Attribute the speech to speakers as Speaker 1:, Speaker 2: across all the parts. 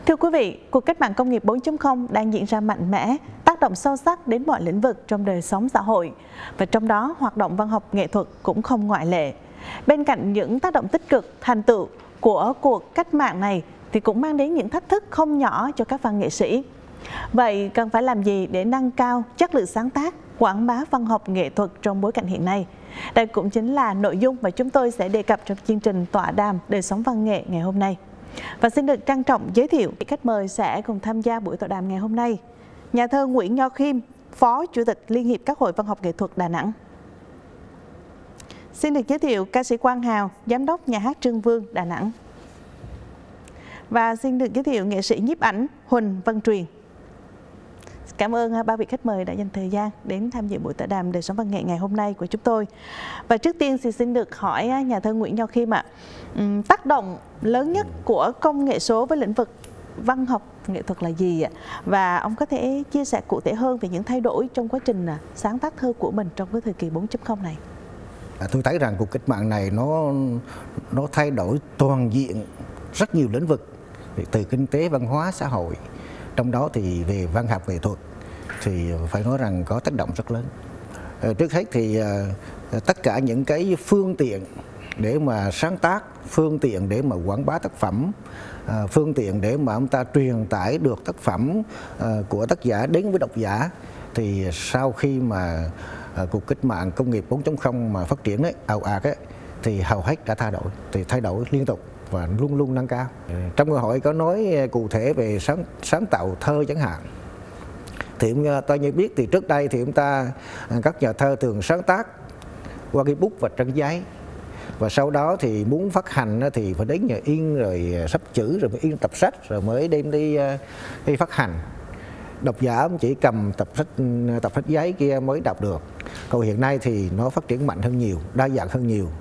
Speaker 1: Thưa quý vị, cuộc cách mạng công nghiệp 4.0 đang diễn ra mạnh mẽ, tác động sâu sắc đến mọi lĩnh vực trong đời sống xã hội. Và trong đó, hoạt động văn học nghệ thuật cũng không ngoại lệ. Bên cạnh những tác động tích cực, thành tựu của cuộc cách mạng này thì cũng mang đến những thách thức không nhỏ cho các văn nghệ sĩ. Vậy cần phải làm gì để nâng cao chất lượng sáng tác, quảng bá văn học nghệ thuật trong bối cảnh hiện nay? Đây cũng chính là nội dung mà chúng tôi sẽ đề cập trong chương trình tọa đàm đời sống văn nghệ ngày hôm nay. Và xin được trân trọng giới thiệu khách mời sẽ cùng tham gia buổi tọa đàm ngày hôm nay. Nhà thơ Nguyễn Nho Khiêm, Phó Chủ tịch Liên hiệp các hội văn học nghệ thuật Đà Nẵng. Xin được giới thiệu ca sĩ Quang Hào, Giám đốc Nhà hát Trưng Vương, Đà Nẵng. Và xin được giới thiệu nghệ sĩ nhiếp ảnh Huỳnh Văn Truyền. Cảm ơn ba vị khách mời đã dành thời gian đến tham dự buổi tọa đàm đời sống văn nghệ ngày hôm nay của chúng tôi. Và trước tiên thì xin được hỏi nhà thơ Nguyễn Nho Khiêm ạ, tác động lớn nhất của công nghệ số với lĩnh vực văn học nghệ thuật là gì ạ? Và ông có thể chia sẻ cụ thể hơn về những thay đổi trong quá trình sáng tác thơ của mình trong cái thời kỳ 4.0 này?
Speaker 2: Tôi thấy rằng cuộc cách mạng này nó thay đổi toàn diện rất nhiều lĩnh vực, từ kinh tế, văn hóa, xã hội. Trong đó thì về văn học nghệ thuật thì phải nói rằng có tác động rất lớn. Trước hết thì tất cả những cái phương tiện để mà sáng tác, phương tiện để mà quảng bá tác phẩm, phương tiện để mà ông ta truyền tải được tác phẩm của tác giả đến với độc giả, thì sau khi mà cuộc cách mạng công nghiệp 4.0 mà phát triển ào ạt thì hầu hết đã thay đổi liên tục và luôn luôn nâng cao. Trong câu hỏi có nói cụ thể về sáng tạo thơ chẳng hạn, thì tôi như biết thì trước đây thì các nhà thơ thường sáng tác qua cái bút và trang giấy, và sau đó thì muốn phát hành thì phải đến nhà in rồi sắp chữ rồi mới in tập sách rồi mới đem đi phát hành. Độc giả chỉ cầm tập sách giấy kia mới đọc được. Còn hiện nay thì nó phát triển mạnh hơn nhiều, đa dạng hơn nhiều.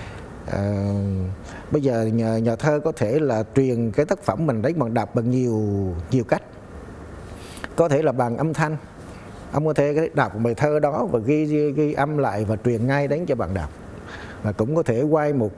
Speaker 2: Bây giờ nhà thơ có thể là truyền cái tác phẩm mình đến bạn đọc bằng nhiều cách. Có thể là bằng âm thanh, ông có thể đọc bài thơ đó và ghi âm lại và truyền ngay đến cho bạn đọc. Và cũng có thể quay một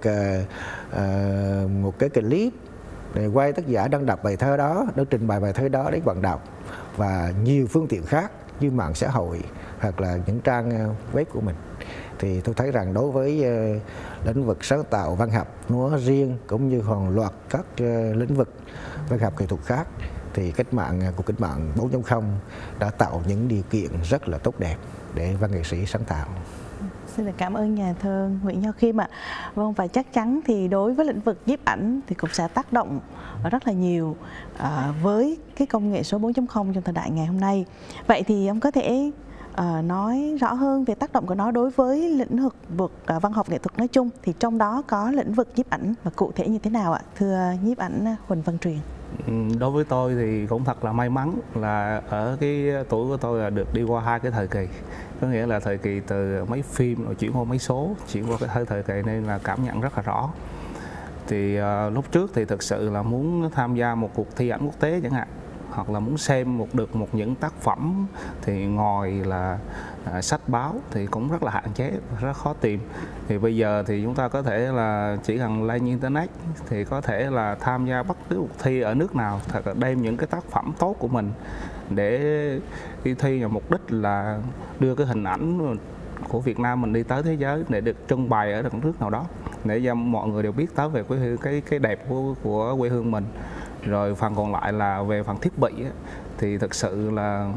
Speaker 2: cái clip để quay tác giả đang đọc bài thơ đó, đang trình bày bài thơ đó đến bạn đọc, và nhiều phương tiện khác như mạng xã hội hoặc là những trang web của mình. Thì tôi thấy rằng đối với lĩnh vực sáng tạo văn học nó riêng cũng như hàng loạt các lĩnh vực văn học nghệ thuật khác, thì cuộc cách mạng 4.0 đã tạo những điều kiện rất là tốt đẹp để văn nghệ sĩ sáng tạo.
Speaker 1: Xin được cảm ơn nhà thơ Nguyễn Nho Khiêm ạ. Vâng, và chắc chắn thì đối với lĩnh vực nhiếp ảnh thì cũng sẽ tác động rất là nhiều với cái công nghệ số 4.0 trong thời đại ngày hôm nay. Vậy thì ông có thể nói rõ hơn về tác động của nó đối với lĩnh vực văn học nghệ thuật nói chung, thì trong đó có lĩnh vực nhiếp ảnh và cụ thể như thế nào ạ, thưa nhiếp ảnh Huỳnh Văn Truyền?
Speaker 3: Đối với tôi thì cũng thật là may mắn là ở cái tuổi của tôi là được đi qua hai cái thời kỳ. Có nghĩa là thời kỳ từ máy phim rồi chuyển qua máy số, chuyển qua cái thời kỳ nên là cảm nhận rất là rõ. Thì lúc trước thì thực sự là muốn tham gia một cuộc thi ảnh quốc tế chẳng hạn, hoặc là muốn xem được những tác phẩm thì ngoài là sách báo thì cũng rất là hạn chế, rất khó tìm. Thì bây giờ thì chúng ta có thể là chỉ cần lên internet thì có thể là tham gia bất cứ cuộc thi ở nước nào, thật là đem những cái tác phẩm tốt của mình để đi thi, nhằm mục đích là đưa cái hình ảnh của Việt Nam mình đi tới thế giới để được trưng bày ở một nước nào đó, để cho mọi người đều biết tới về cái đẹp của quê hương mình. Rồi phần còn lại là về phần thiết bị thì thực sự là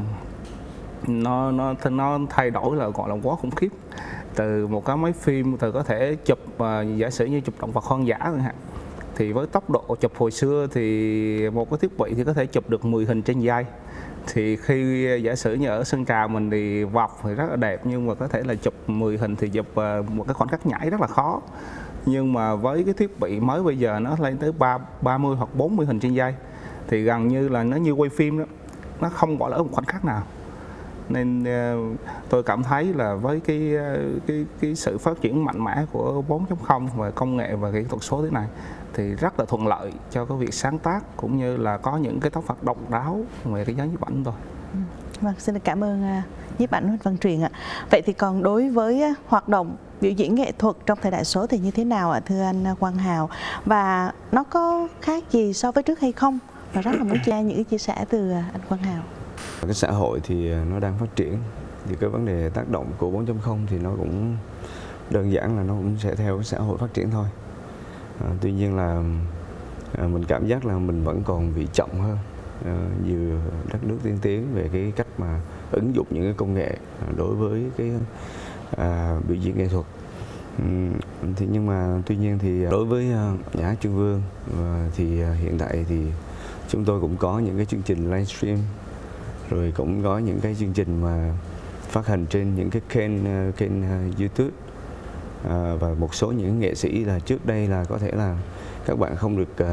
Speaker 3: nó thay đổi là gọi là quá khủng khiếp. Từ một cái máy phim từ có thể chụp giả sử như chụp động vật hoang dã chẳng hạn, thì với tốc độ chụp hồi xưa thì một cái thiết bị thì có thể chụp được 10 hình trên giây. Thì khi giả sử như ở Sơn Trà mình thì vọc thì rất là đẹp, nhưng mà có thể là chụp 10 hình thì chụp một cái khoảnh khắc nhảy rất là khó. Nhưng mà với cái thiết bị mới bây giờ nó lên tới 30 hoặc 40 hình trên giây, thì gần như là nó như quay phim đó, nó không bỏ lỡ một khoảnh khắc nào. Nên tôi cảm thấy là với cái sự phát triển mạnh mẽ của 4.0 và công nghệ và kỹ thuật số thế này thì rất là thuận lợi cho cái việc sáng tác, cũng như là có những cái tác phẩm độc đáo về cái giới nhiếp ảnh thôi.
Speaker 1: Vâng, xin cảm ơn nhiếp ảnh Huỳnh Văn Truyền ạ. Vậy thì còn đối với hoạt động biểu diễn nghệ thuật trong thời đại số thì như thế nào ạ, thưa anh Quang Hào? Và nó có khác gì so với trước hay không? và rất là muốn chia những chia sẻ từ anh Quang Hào.
Speaker 4: Cái xã hội thì nó đang phát triển, thì cái vấn đề tác động của 4.0 thì nó cũng đơn giản là nó cũng sẽ theo cái xã hội phát triển thôi. Tuy nhiên là mình cảm giác là mình vẫn còn bị chậm hơn nhiều đất nước tiên tiến về cái cách mà ứng dụng những cái công nghệ đối với cái biểu diễn nghệ thuật. Thì nhưng mà tuy nhiên thì đối với nhà hát Trưng Vương thì hiện tại thì chúng tôi cũng có những cái chương trình livestream, rồi cũng có những cái chương trình mà phát hành trên những cái kênh YouTube, và một số những nghệ sĩ là trước đây là có thể là các bạn không được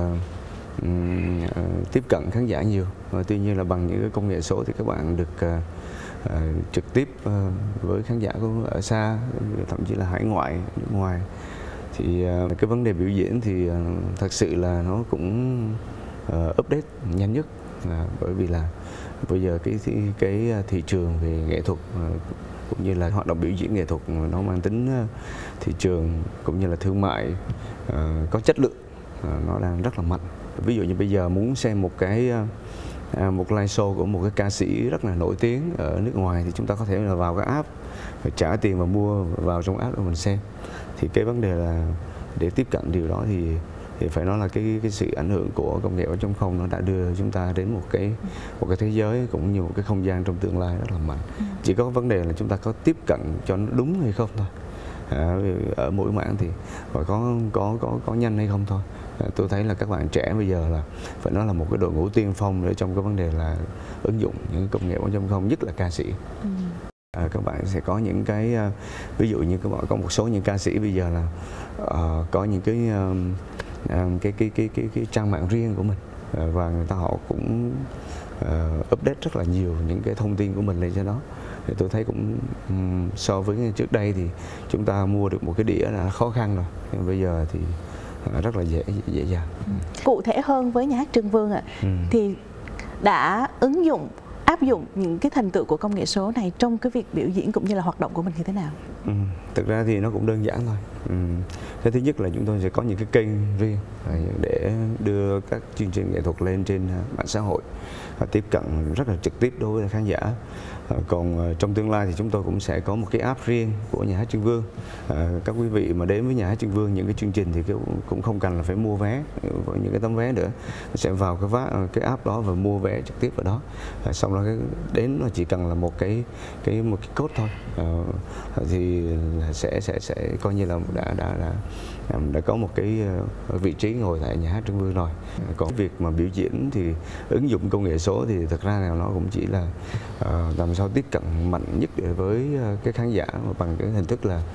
Speaker 4: tiếp cận khán giả nhiều, và tuy nhiên là bằng những cái công nghệ số thì các bạn được trực tiếp với khán giả ở xa, thậm chí là hải ngoại, nước ngoài. Thì cái vấn đề biểu diễn thì thật sự là nó cũng update nhanh nhất, bởi vì là bây giờ cái thị trường về nghệ thuật cũng như là hoạt động biểu diễn nghệ thuật nó mang tính thị trường cũng như là thương mại có chất lượng, nó đang rất là mạnh. Ví dụ như bây giờ muốn xem một live show của một cái ca sĩ rất là nổi tiếng ở nước ngoài thì chúng ta có thể là vào cái app, phải trả tiền và mua vào trong app để mình xem. Thì cái vấn đề là để tiếp cận điều đó thì phải nói là cái sự ảnh hưởng của công nghệ 4.0 nó đã đưa chúng ta đến một cái thế giới cũng như một cái không gian trong tương lai rất là mạnh. Chỉ có vấn đề là chúng ta có tiếp cận cho nó đúng hay không thôi. Ở mỗi mảng thì và có nhanh hay không thôi. Tôi thấy là các bạn trẻ bây giờ là phải nói là một cái đội ngũ tiên phong để trong cái vấn đề là ứng dụng những công nghệ 4.0, nhất là ca sĩ. Các bạn sẽ có những cái ví dụ như các bạn có một số những ca sĩ bây giờ là có những cái trang mạng riêng của mình, và họ cũng update rất là nhiều những cái thông tin của mình lên trên đó. Thì tôi thấy cũng so với trước đây thì chúng ta mua được một cái đĩa là khó khăn rồi, nhưng bây giờ thì rất là dễ dàng.
Speaker 1: Cụ thể hơn với nhà hát Trưng Vương thì đã áp dụng những cái thành tựu của công nghệ số này trong cái việc biểu diễn cũng như là hoạt động của mình như thế nào?
Speaker 4: Thực ra thì nó cũng đơn giản thôi. Cái thứ nhất là chúng tôi sẽ có những cái kênh riêng để đưa các chương trình nghệ thuật lên trên mạng xã hội, tiếp cận rất là trực tiếp đối với khán giả. Còn trong tương lai thì chúng tôi cũng sẽ có một cái app riêng của nhà hát Trưng Vương. Các quý vị mà đến với nhà hát Trưng Vương những cái chương trình thì cũng không cần là phải mua vé, những cái tấm vé nữa, sẽ vào cái app đó và mua vé trực tiếp ở đó. Xong rồi đến là chỉ cần là một cái code thôi, thì sẽ coi như là đã có một cái vị trí ngồi tại nhà hát Trưng Vương rồi. Còn việc mà biểu diễn thì ứng dụng công nghệ số thì thực ra là nó cũng chỉ là làm sao tiếp cận mạnh nhất với cái khán giả bằng cái hình thức là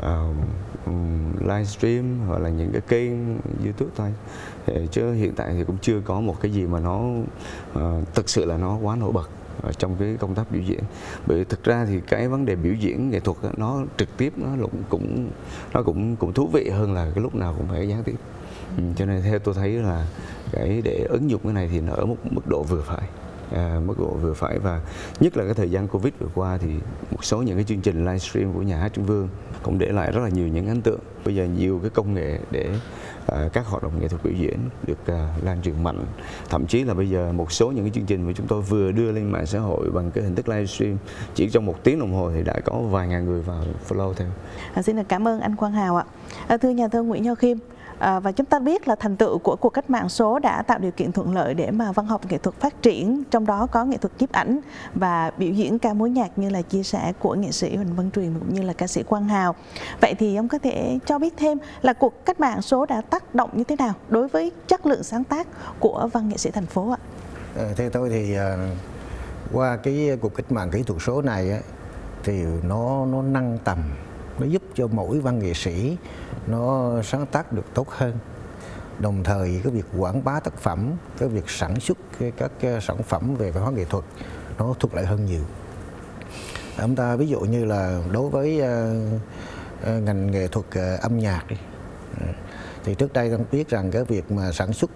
Speaker 4: livestream hoặc là những cái kênh YouTube thôi. Chứ hiện tại thì cũng chưa có một cái gì mà nó thực sự là nó quá nổi bật trong cái công tác biểu diễn. Bởi thực ra thì cái vấn đề biểu diễn nghệ thuật nó trực tiếp nó cũng thú vị hơn là cái lúc nào cũng phải gián tiếp. Cho nên theo tôi thấy là cái để ứng dụng cái này thì nó ở một mức độ vừa phải, và nhất là cái thời gian Covid vừa qua thì một số những cái chương trình livestream của nhà hát Trưng Vương cũng để lại rất là nhiều những ấn tượng. Bây giờ nhiều cái công nghệ để các hoạt động nghệ thuật biểu diễn được lan truyền mạnh. Thậm chí là bây giờ một số những cái chương trình mà chúng tôi vừa đưa lên mạng xã hội bằng cái hình thức livestream, chỉ trong 1 tiếng đồng hồ thì đã có vài ngàn người vào follow theo.
Speaker 1: Xin được cảm ơn anh Quang Hào ạ. Thưa nhà thơ Nguyễn Nho Khiêm, và chúng ta biết là thành tựu của cuộc cách mạng số đã tạo điều kiện thuận lợi để mà văn học nghệ thuật phát triển, trong đó có nghệ thuật nhiếp ảnh và biểu diễn ca mối nhạc như là chia sẻ của nghệ sĩ Huỳnh Văn Truyền cũng như là ca sĩ Quang Hào. Vậy thì ông có thể cho biết thêm là cuộc cách mạng số đã tác động như thế nào đối với chất lượng sáng tác của văn nghệ sĩ thành phố ạ?
Speaker 2: Theo tôi thì qua cái cuộc cách mạng kỹ thuật số này thì nó nâng tầm, nó giúp cho mỗi văn nghệ sĩ nó sáng tác được tốt hơn. Đồng thời cái việc quảng bá tác phẩm, cái việc sản xuất các sản phẩm về văn hóa nghệ thuật nó thuận lợi hơn nhiều. Chúng ta ví dụ như là đối với ngành nghệ thuật âm nhạc đi, thì trước đây tôi biết rằng cái việc mà sản xuất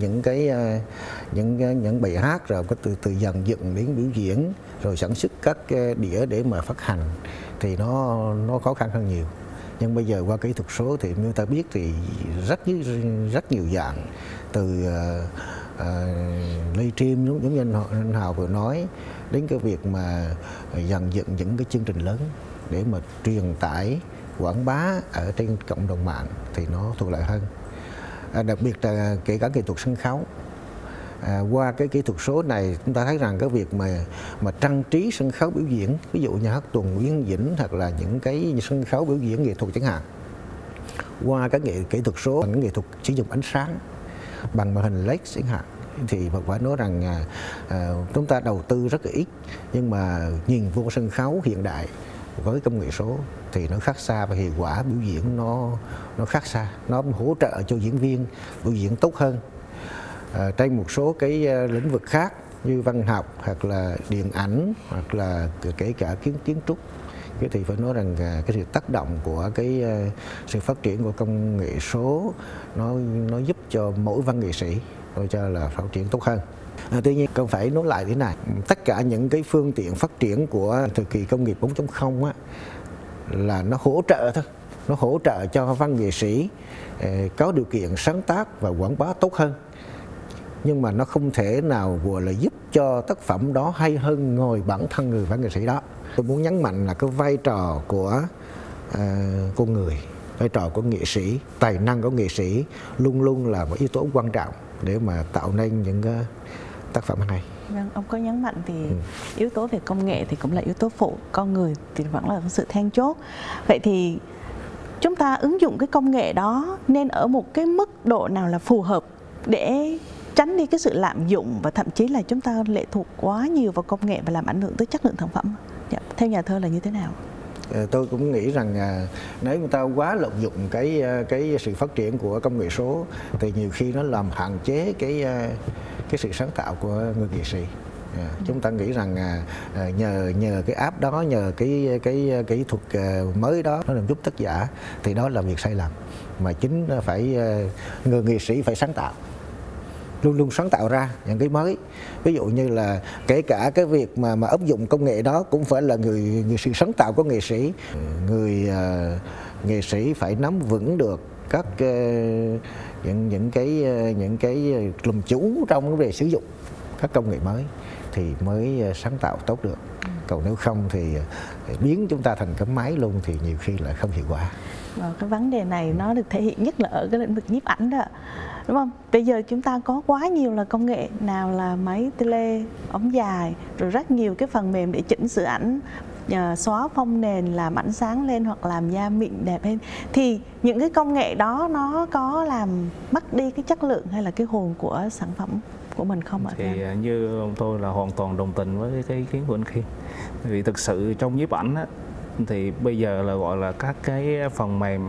Speaker 2: những bài hát rồi có từ dàn dựng đến biểu diễn rồi sản xuất các đĩa để mà phát hành thì nó khó khăn hơn nhiều. Nhưng bây giờ qua kỹ thuật số thì như ta biết thì rất nhiều dạng, từ livestream giống như anh Hào vừa nói, đến cái việc mà dàn dựng những cái chương trình lớn để mà truyền tải quảng bá ở trên cộng đồng mạng thì nó thuận lợi hơn. Đặc biệt là kể cả nghệ thuật sân khấu. Qua cái kỹ thuật số này chúng ta thấy rằng cái việc mà trang trí sân khấu biểu diễn, ví dụ nhà hát tuồng Nguyễn Dĩnh hoặc là những cái sân khấu biểu diễn nghệ thuật chẳng hạn, qua cái kỹ thuật số, bằng cái nghệ thuật sử dụng ánh sáng bằng màn hình LED chẳng hạn, thì phải nói rằng chúng ta đầu tư rất là ít, nhưng mà nhìn vô sân khấu hiện đại với công nghệ số thì nó khác xa và hiệu quả biểu diễn nó khác xa, nó hỗ trợ cho diễn viên biểu diễn tốt hơn. Trên một số cái lĩnh vực khác như văn học hoặc là điện ảnh hoặc là kể cả kiến trúc, thì phải nói rằng cái sự tác động của cái sự phát triển của công nghệ số nó giúp cho mỗi văn nghệ sĩ tôi cho là phát triển tốt hơn. Tuy nhiên cần phải nói lại thế này, tất cả những cái phương tiện phát triển của thời kỳ công nghiệp 4.0 á, là nó hỗ trợ thôi, nó hỗ trợ cho văn nghệ sĩ có điều kiện sáng tác và quảng bá tốt hơn, nhưng mà nó không thể nào gọi là giúp cho tác phẩm đó hay hơn ngồi bản thân người văn nghệ sĩ đó. Tôi muốn nhấn mạnh là cái vai trò của con người, vai trò của nghệ sĩ, tài năng của nghệ sĩ luôn luôn là một yếu tố quan trọng để mà tạo nên những tác phẩm hay.
Speaker 1: Vâng, ông có nhấn mạnh thì yếu tố về công nghệ thì cũng là yếu tố phụ, con người thì vẫn là sự then chốt. Vậy thì chúng ta ứng dụng cái công nghệ đó nên ở một cái mức độ nào là phù hợp để tránh đi cái sự lạm dụng và thậm chí là chúng ta lệ thuộc quá nhiều vào công nghệ và làm ảnh hưởng tới chất lượng sản phẩm? Dạ, theo nhà thơ là như thế nào?
Speaker 2: Tôi cũng nghĩ rằng nếu chúng ta quá lợi dụng cái sự phát triển của công nghệ số thì nhiều khi nó làm hạn chế cái sự sáng tạo của người nghệ sĩ. Chúng ta nghĩ rằng nhờ cái app đó, nhờ cái kỹ thuật mới đó nó làm giúp tác giả, thì đó là việc sai lầm, mà chính phải người nghệ sĩ phải sáng tạo, luôn luôn sáng tạo ra những cái mới. Ví dụ như là kể cả cái việc mà áp dụng công nghệ đó cũng phải là người sự sáng tạo của nghệ sĩ. Người nghệ sĩ phải nắm vững được các những cái làm chủ trong cái về sử dụng các công nghệ mới thì mới sáng tạo tốt được. Còn nếu không thì biến chúng ta thành cái máy luôn thì nhiều khi lại không hiệu quả.
Speaker 1: Cái vấn đề này nó được thể hiện nhất là ở cái lĩnh vực nhiếp ảnh đó, đúng không? Bây giờ chúng ta có quá nhiều là công nghệ, nào là máy tele, ống dài, rồi rất nhiều cái phần mềm để chỉnh sửa ảnh, xóa phông nền, làm ảnh sáng lên hoặc làm da mịn đẹp hơn. Thì những cái công nghệ đó nó có làm mất đi cái chất lượng hay là cái hồn của sản phẩm của mình không ạ?
Speaker 3: Thì như tôi là hoàn toàn đồng tình với cái ý kiến của anh Khiên. Vì thực sự trong nhiếp ảnh á, thì bây giờ là gọi là các cái phần mềm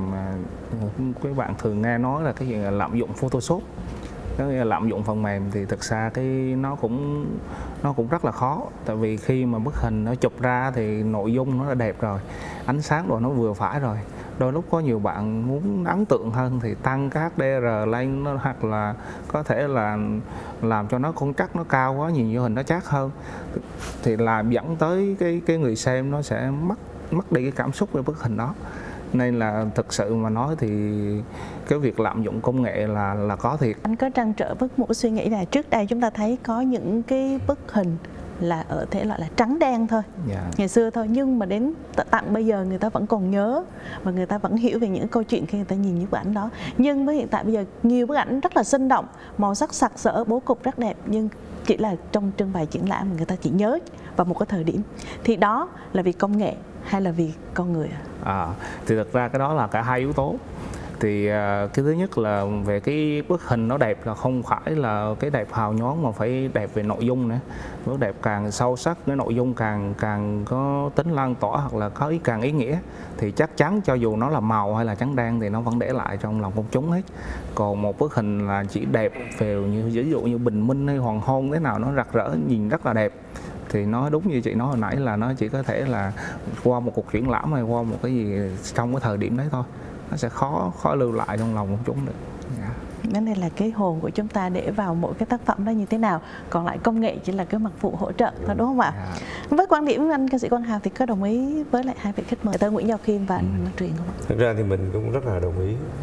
Speaker 3: các bạn thường nghe nói là cái gì là lạm dụng Photoshop. Cái lạm dụng phần mềm thì thực ra cái nó cũng rất là khó, tại vì khi mà bức hình nó chụp ra thì nội dung nó đã đẹp rồi, ánh sáng rồi nó vừa phải rồi. Đôi lúc có nhiều bạn muốn ấn tượng hơn thì tăng các HDR lên, hoặc là có thể là làm cho nó contrast nó cao quá, nhìn vô hình nó chát hơn, thì làm dẫn tới cái người xem nó sẽ mất đi cái cảm xúc về bức hình đó. Nên là thực sự mà nói thì cái việc lạm dụng công nghệ là có thiệt.
Speaker 1: Anh có trăn trở với một suy nghĩ là trước đây chúng ta thấy có những cái bức hình là ở thể loại là trắng đen thôi, ngày xưa thôi, nhưng mà đến tận bây giờ người ta vẫn còn nhớ và người ta vẫn hiểu về những câu chuyện khi người ta nhìn những bức ảnh đó. Nhưng với hiện tại bây giờ nhiều bức ảnh rất là sinh động, màu sắc sặc sỡ, bố cục rất đẹp, nhưng chỉ là trong trưng bày triển lãm người ta chỉ nhớ vào một cái thời điểm. Thì đó là vì công nghệ hay là vì con người ạ?
Speaker 3: Thì thực ra cái đó là cả hai yếu tố. Thì cái thứ nhất là về cái bức hình nó đẹp là không phải là cái đẹp hào nhoáng, mà phải đẹp về nội dung nữa. Bức đẹp càng sâu sắc, cái nội dung càng có tính lan tỏa hoặc là có càng ý nghĩa, thì chắc chắn cho dù nó là màu hay là trắng đen thì nó vẫn để lại trong lòng công chúng hết. Còn một bức hình là chỉ đẹp về như ví dụ như bình minh hay hoàng hôn thế nào nó rực rỡ, nhìn rất là đẹp, thì nó đúng như chị nói hồi nãy là nó chỉ có thể là qua một cuộc triển lãm hay qua một cái gì trong cái thời điểm đấy thôi, nó sẽ khó lưu lại trong lòng công chúng được.
Speaker 1: Vấn đề là cái hồn của chúng ta để vào mỗi cái tác phẩm đó như thế nào, còn lại công nghệ chỉ là cái mặt phụ hỗ trợ thôi, đúng không ạ? Với quan điểm anh ca sĩ Quang Hào thì có đồng ý với lại hai vị khách mời thơ Nguyễn Giao Khiêm và anh Văn Truyền không ạ?
Speaker 4: Thực ra thì mình cũng rất là đồng ý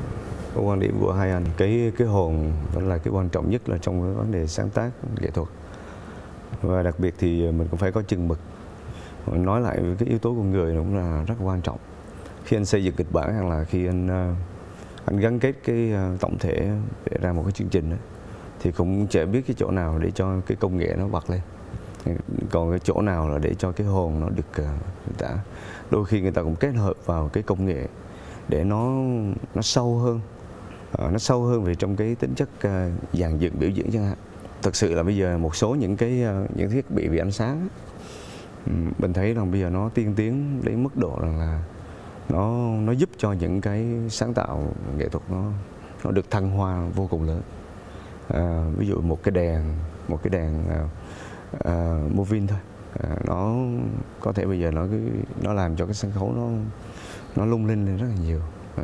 Speaker 4: quan điểm của hai anh. Cái hồn vẫn là cái quan trọng nhất là trong cái vấn đề sáng tác nghệ thuật, và đặc biệt thì mình cũng phải có chừng mực. Nói lại cái yếu tố con người cũng là rất quan trọng khi anh xây dựng kịch bản, hay là khi anh gắn kết cái tổng thể để ra một cái chương trình ấy, thì cũng chả biết cái chỗ nào để cho cái công nghệ nó bật lên, còn cái chỗ nào là để cho cái hồn nó được đôi khi người ta cũng kết hợp vào cái công nghệ để nó sâu hơn, nó sâu hơn về trong cái tính chất dàn dựng biểu diễn chẳng hạn. Thực sự là bây giờ một số những thiết bị về ánh sáng mình thấy rằng bây giờ nó tiên tiến đến mức độ rằng là nó giúp cho những cái sáng tạo nghệ thuật nó được thăng hoa vô cùng lớn. Ví dụ một cái đèn Movin thôi, nó có thể bây giờ nó làm cho cái sân khấu nó lung linh lên rất là nhiều.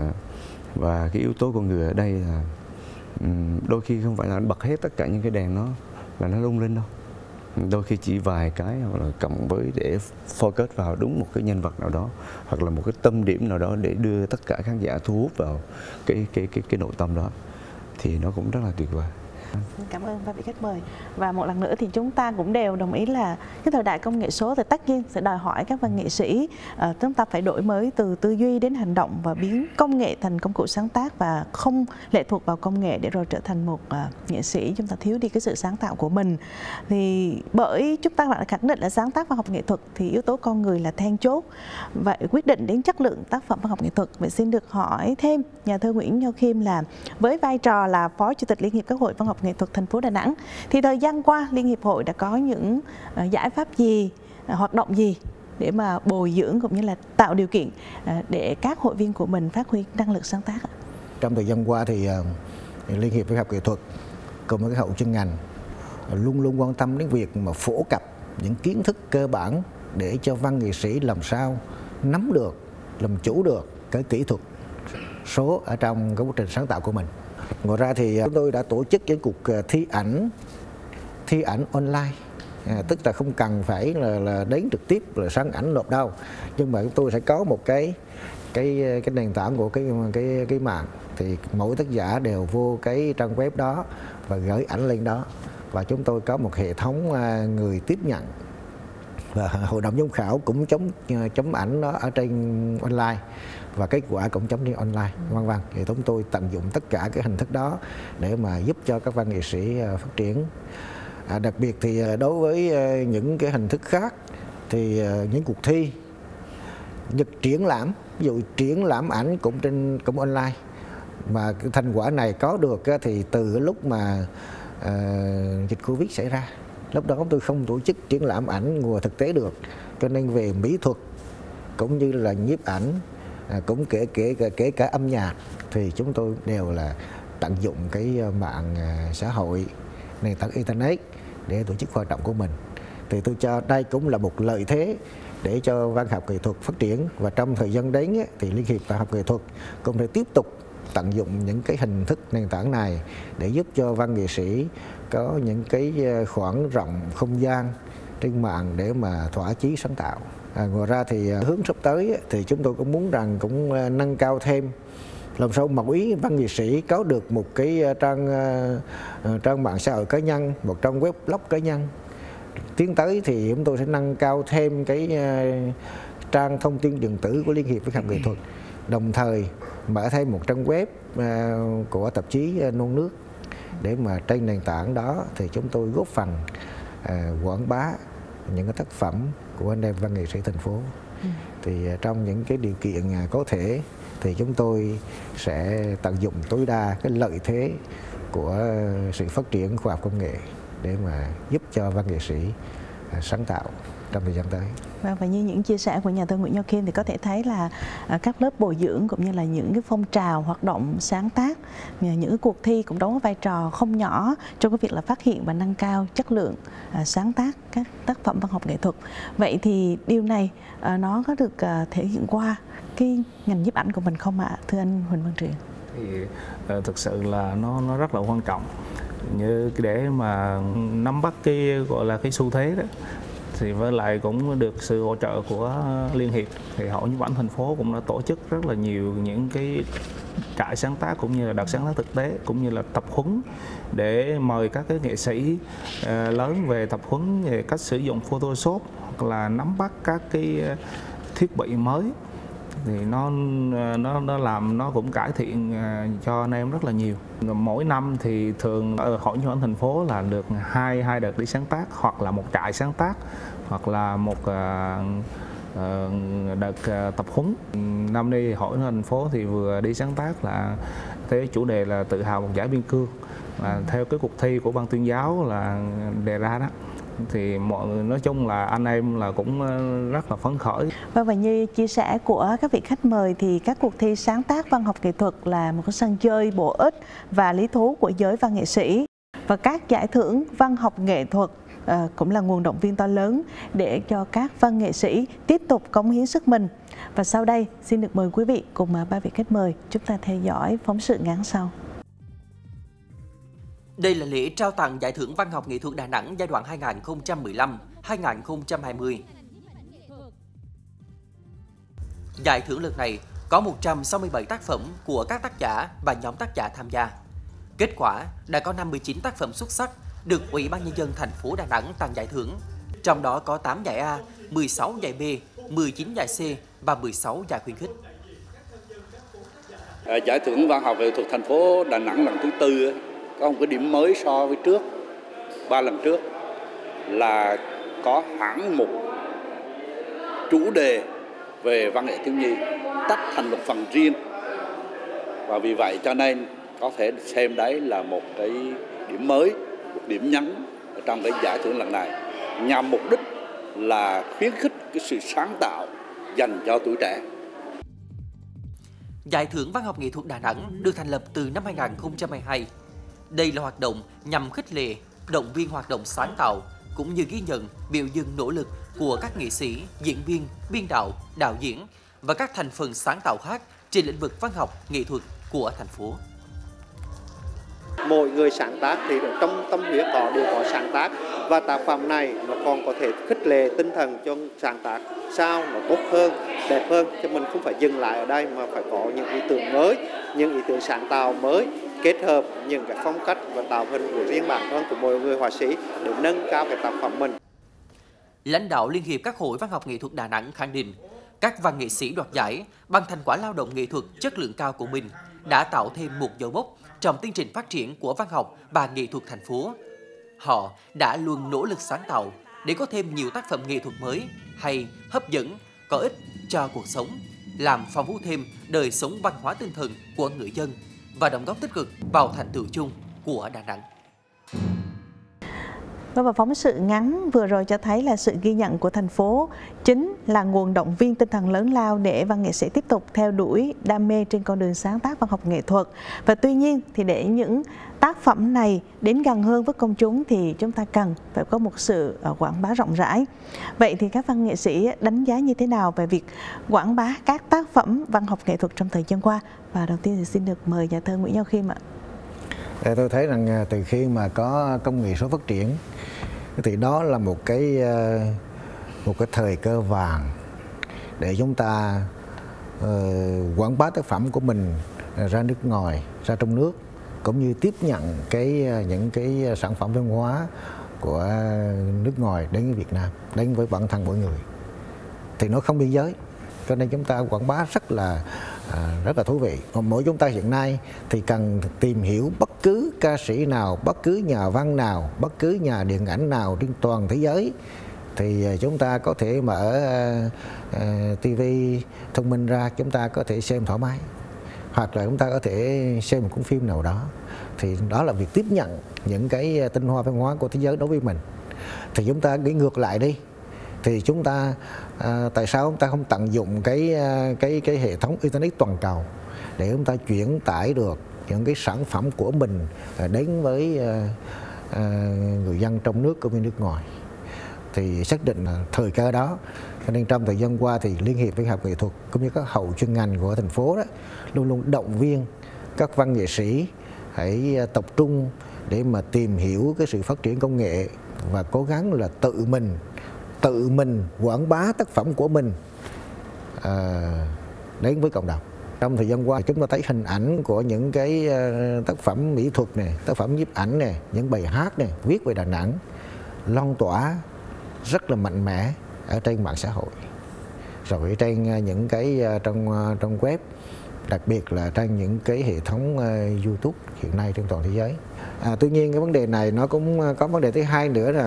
Speaker 4: Và cái yếu tố con người ở đây là đôi khi không phải là bật hết tất cả những cái đèn nó lung linh đâu, đôi khi chỉ vài cái, hoặc là cộng với để focus vào đúng một cái nhân vật nào đó, hoặc là một cái tâm điểm nào đó để đưa tất cả khán giả thu hút vào cái nội tâm đó, thì nó cũng rất là tuyệt vời.
Speaker 1: Cảm ơn ba vị khách mời. Và một lần nữa thì chúng ta cũng đều đồng ý là cái thời đại công nghệ số thì tất nhiên sẽ đòi hỏi các văn nghệ sĩ chúng ta phải đổi mới từ tư duy đến hành động, và biến công nghệ thành công cụ sáng tác, và không lệ thuộc vào công nghệ để rồi trở thành một nghệ sĩ chúng ta thiếu đi cái sự sáng tạo của mình. Thì bởi chúng ta đã khẳng định là sáng tác văn học nghệ thuật thì yếu tố con người là then chốt và quyết định đến chất lượng tác phẩm văn học nghệ thuật. Vậy xin được hỏi thêm nhà thơ Nguyễn Nho Khiêm là với vai trò là Phó Chủ tịch Liên hiệp các hội văn học nghệ thuật thành phố Đà Nẵng, thì thời gian qua Liên hiệp hội đã có những giải pháp gì, hoạt động gì để mà bồi dưỡng cũng như là tạo điều kiện để các hội viên của mình phát huy năng lực sáng tác?
Speaker 2: Trong thời gian qua thì Liên hiệp văn học nghệ thuật cùng với các hội chuyên ngành luôn luôn quan tâm đến việc mà phổ cập những kiến thức cơ bản để cho văn nghệ sĩ làm sao nắm được, làm chủ được cái kỹ thuật số ở trong cái quá trình sáng tạo của mình. Ngoài ra thì chúng tôi đã tổ chức cái cuộc thi ảnh online, tức là không cần phải là đến trực tiếp là săn ảnh nộp đâu, nhưng mà chúng tôi sẽ có một cái nền tảng của cái mạng, thì mỗi tác giả đều vô cái trang web đó và gửi ảnh lên đó, và chúng tôi có một hệ thống người tiếp nhận, và hội đồng giám khảo cũng chấm ảnh đó ở trên online, và kết quả cũng chấm trên online, vân vân. Thì chúng tôi tận dụng tất cả cái hình thức đó để mà giúp cho các văn nghệ sĩ phát triển. Đặc biệt thì đối với những cái hình thức khác thì những cuộc thi, triển lãm, ví dụ triển lãm ảnh cũng online, mà cái thành quả này có được thì từ cái lúc mà dịch Covid xảy ra, lúc đó tôi không tổ chức triển lãm ảnh ngồi thực tế được, cho nên về mỹ thuật cũng như là nhiếp ảnh, cũng kể cả âm nhạc thì chúng tôi đều là tận dụng cái mạng xã hội, nền tảng internet để tổ chức hoạt động của mình. Thì tôi cho đây cũng là một lợi thế để cho văn học nghệ thuật phát triển, và trong thời gian đến thì Liên hiệp văn học nghệ thuật cũng sẽ tiếp tục tận dụng những cái hình thức nền tảng này để giúp cho văn nghệ sĩ có những cái khoảng rộng không gian trên mạng để mà thỏa chí sáng tạo. Ngoài ra thì hướng sắp tới thì chúng tôi cũng muốn rằng cũng nâng cao thêm, làm sao mỗi văn nghệ sĩ có được một cái trang mạng xã hội cá nhân, một trang web blog cá nhân. Tiến tới thì chúng tôi sẽ nâng cao thêm cái trang thông tin điện tử của Liên hiệp văn học nghệ thuật, đồng thời mở thêm một trang web của tạp chí Non Nước, để mà trên nền tảng đó thì chúng tôi góp phần quảng bá những cái tác phẩm của anh em văn nghệ sĩ thành phố. Thì trong những cái điều kiện có thể thì chúng tôi sẽ tận dụng tối đa cái lợi thế của sự phát triển khoa học công nghệ để mà giúp cho văn nghệ sĩ sáng tạo trong thời gian tới.
Speaker 1: Và như những chia sẻ của nhà thơ Nguyễn Nho Khiêm thì có thể thấy là các lớp bồi dưỡng cũng như là những cái phong trào hoạt động sáng tác, những cái cuộc thi cũng đóng vai trò không nhỏ trong cái việc là phát hiện và nâng cao chất lượng sáng tác các tác phẩm văn học nghệ thuật. Vậy thì điều này nó có được thể hiện qua cái ngành nhiếp ảnh của mình không ạ, thưa anh Huỳnh Văn Truyền?
Speaker 3: Thì thực sự là nó rất là quan trọng, như để mà nắm bắt cái gọi là cái xu thế đó, thì với lại cũng được sự hỗ trợ của Liên hiệp, thì Hội Nhiếp ảnh thành phố cũng đã tổ chức rất là nhiều những cái trại sáng tác cũng như là đợt sáng tác thực tế, cũng như là tập huấn để mời các cái nghệ sĩ lớn về tập huấn về cách sử dụng Photoshop hoặc là nắm bắt các cái thiết bị mới. Thì nó làm nó cũng cải thiện cho anh em rất là nhiều. Mỗi năm thì thường ở Hội Nhiếp ảnh thành phố là được hai đợt đi sáng tác, hoặc là một trại sáng tác, hoặc là một đợt tập huấn. Năm nay Hội Nhiếp ảnh thành phố thì vừa đi sáng tác là cái chủ đề là tự hào một giải biên cương, và theo cái cuộc thi của ban tuyên giáo là đề ra đó. Thì mọi người nói chung là anh em là cũng rất là phấn khởi.
Speaker 1: Và như chia sẻ của các vị khách mời thì các cuộc thi sáng tác văn học nghệ thuật là một cái sân chơi bổ ích và lý thú của giới văn nghệ sĩ. Và các giải thưởng văn học nghệ thuật cũng là nguồn động viên to lớn để cho các văn nghệ sĩ tiếp tục cống hiến sức mình. Và sau đây xin được mời quý vị cùng ba vị khách mời chúng ta theo dõi phóng sự ngắn sau.
Speaker 5: Đây là lễ trao tặng Giải thưởng Văn học nghệ thuật Đà Nẵng giai đoạn 2015-2020. Giải thưởng lần này có 167 tác phẩm của các tác giả và nhóm tác giả tham gia. Kết quả đã có 59 tác phẩm xuất sắc được Ủy ban Nhân dân thành phố Đà Nẵng tặng giải thưởng. Trong đó có 8 giải A, 16 giải B, 19 giải C và 16 giải khuyến khích.
Speaker 6: Giải thưởng Văn học nghệ thuật thành phố Đà Nẵng lần thứ 4 có một cái điểm mới so với trước 3 lần trước là có hẳn một chủ đề về văn nghệ thiếu nhi tách thành một phần riêng, và vì vậy cho nên có thể xem đấy là một cái điểm mới, một điểm nhấn trong cái giải thưởng lần này, nhằm mục đích là khuyến khích cái sự sáng tạo dành cho tuổi trẻ.
Speaker 5: Giải thưởng Văn học nghệ thuật Đà Nẵng được thành lập từ năm 2022. Đây là hoạt động nhằm khích lệ, động viên hoạt động sáng tạo, cũng như ghi nhận, biểu dương nỗ lực của các nghệ sĩ, diễn viên, biên đạo, đạo diễn và các thành phần sáng tạo khác trên lĩnh vực văn học, nghệ thuật của thành phố.
Speaker 7: Mỗi người sáng tác thì trong tâm huyết họ đều có sáng tác, và tác phẩm này nó còn có thể khích lệ tinh thần cho sáng tác sao nó tốt hơn, đẹp hơn, cho mình không phải dừng lại ở đây mà phải có những ý tưởng mới, những ý tưởng sáng tạo mới, kết hợp những cái phong cách và tạo hình của riêng bản thân của mỗi người họa sĩ để nâng cao cái tác phẩm mình.
Speaker 5: Lãnh đạo Liên hiệp các hội văn học nghệ thuật Đà Nẵng khẳng định, các văn nghệ sĩ đoạt giải bằng thành quả lao động nghệ thuật chất lượng cao của mình đã tạo thêm một dấu mốc trong tiến trình phát triển của văn học và nghệ thuật thành phố. Họ đã luôn nỗ lực sáng tạo để có thêm nhiều tác phẩm nghệ thuật mới, hay, hấp dẫn, có ích cho cuộc sống, làm phong phú thêm đời sống văn hóa tinh thần của người dân và đóng góp tích cực vào thành tựu chung của Đà Nẵng.
Speaker 1: Và phóng sự ngắn vừa rồi cho thấy là sự ghi nhận của thành phố chính là nguồn động viên tinh thần lớn lao để văn nghệ sĩ tiếp tục theo đuổi đam mê trên con đường sáng tác văn học nghệ thuật. Và tuy nhiên thì để những tác phẩm này đến gần hơn với công chúng thì chúng ta cần phải có một sự quảng bá rộng rãi. Vậy thì các văn nghệ sĩ đánh giá như thế nào về việc quảng bá các tác phẩm văn học nghệ thuật trong thời gian qua? Và đầu tiên thì xin được mời nhà thơ Nguyễn Nho Khiêm ạ.
Speaker 2: Tôi thấy rằng từ khi mà có công nghệ số phát triển thì đó là một cái thời cơ vàng để chúng ta quảng bá tác phẩm của mình ra nước ngoài, ra trong nước, cũng như tiếp nhận những cái sản phẩm văn hóa của nước ngoài đến với Việt Nam, đến với bản thân mỗi người. Thì nó không biên giới, cho nên chúng ta quảng bá rất là thú vị. Còn mỗi chúng ta hiện nay thì cần tìm hiểu bất cứ ca sĩ nào, bất cứ nhà văn nào, bất cứ nhà điện ảnh nào trên toàn thế giới, thì chúng ta có thể mở TV thông minh ra, chúng ta có thể xem thoải mái, hoặc là chúng ta có thể xem một cuốn phim nào đó. Thì đó là việc tiếp nhận những cái tinh hoa văn hóa của thế giới đối với mình. Thì chúng ta nghĩ ngược lại đi, thì chúng ta tại sao chúng ta không tận dụng cái hệ thống internet toàn cầu để chúng ta chuyển tải được những cái sản phẩm của mình đến với người dân trong nước cũng như nước ngoài. Thì xác định là thời cơ đó, cho nên trong thời gian qua thì Liên hiệp Văn học nghệ thuật cũng như các hậu chuyên ngành của thành phố đó luôn luôn động viên các văn nghệ sĩ hãy tập trung để mà tìm hiểu cái sự phát triển công nghệ và cố gắng là tự mình tự mình quảng bá tác phẩm của mình đến với cộng đồng. Trong thời gian qua chúng ta thấy hình ảnh của những cái tác phẩm mỹ thuật này, tác phẩm nhiếp ảnh này, những bài hát này viết về Đà Nẵng lan tỏa rất là mạnh mẽ ở trên mạng xã hội, rồi trên những cái trong web, đặc biệt là trên những cái hệ thống YouTube hiện nay trên toàn thế giới. Tuy nhiên cái vấn đề này nó cũng có vấn đề thứ hai nữa là